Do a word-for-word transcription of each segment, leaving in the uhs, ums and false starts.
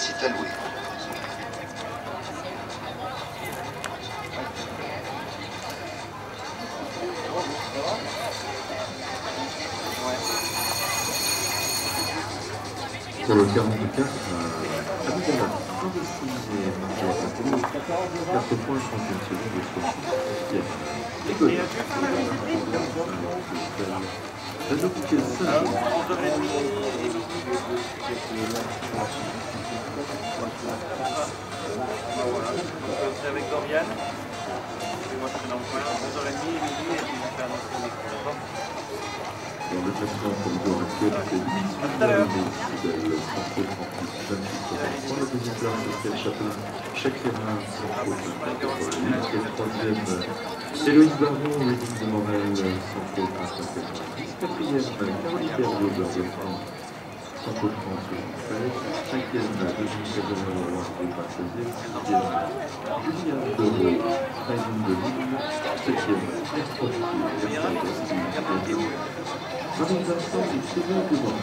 site à louer. Pour le quarante-quatre, euh, Abdallah, indécis et marqué à sa pelouse, quatre points et trente et une secondes de soixante. Et Goya, la note qui est le seul. C'est avec Dorian. Et moi je suis dans le coin, deux heures trente, Émilie, et puis je fais un autre micro. Dans le classement pour le jour actuel, c'est huit fidèles, fidèles, cent trente-huit, vingt-huit, soixante-trois. La deuxième place, c'est Estelle Chapelain, Chakera, cent cinquante-huit. Et troisième, Héloïse Baron, Édith de Morel, cent quatre-vingt-dix. Quatrième, Caroline Berriot, Burger France, cent trente, soixante-treize. Cinquième, Virginie Gabriel, Rouen, seizième. Sixième, Juliane Dereau, Aïdine de Lille. Septième, Estropie, Versailles, Marie Vincent et Sylvain Dumont.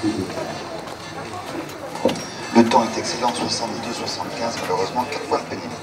Le temps est excellent, soixante-deux soixante-quinze, malheureusement quatre fois le pénible.